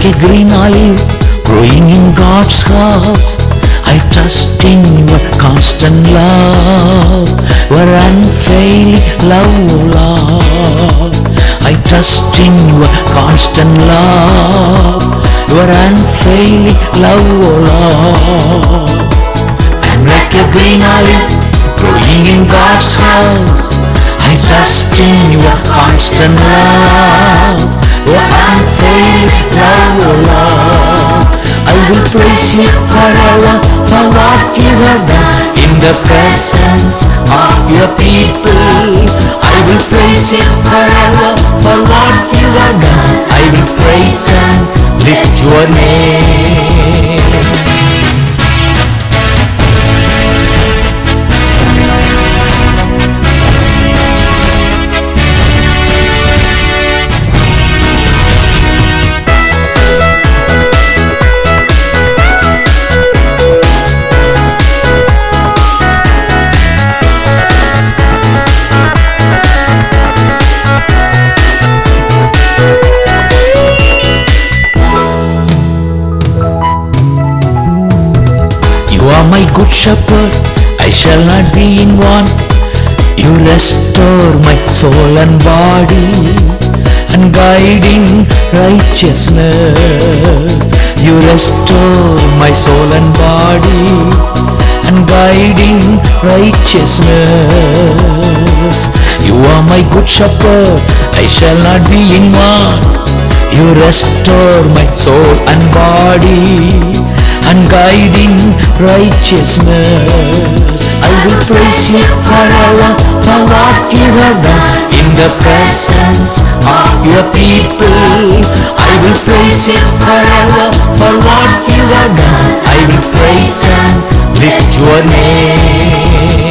a green olive growing in God's house. I trust in your constant love, your unfailing love, oh Lord. I trust in your constant love, your unfailing love, oh Lord. I'm like a green olive growing in God's house. I trust in your constant love, your unfailing love, oh Lord. I will praise you forever for what you have done in the presence of your people. I will praise you forever for what you have done. I will praise and lift your name. You are my good shepherd, I shall not be in want. You restore my soul and body, and guide in righteousness. You restore my soul and body, and guide in righteousness. You are my good shepherd, I shall not be in want. You restore my soul and body, and guide in righteousness. I will praise you forever for what you have done in the presence of your people. I will praise you forever for what you have done. I will praise and lift your name.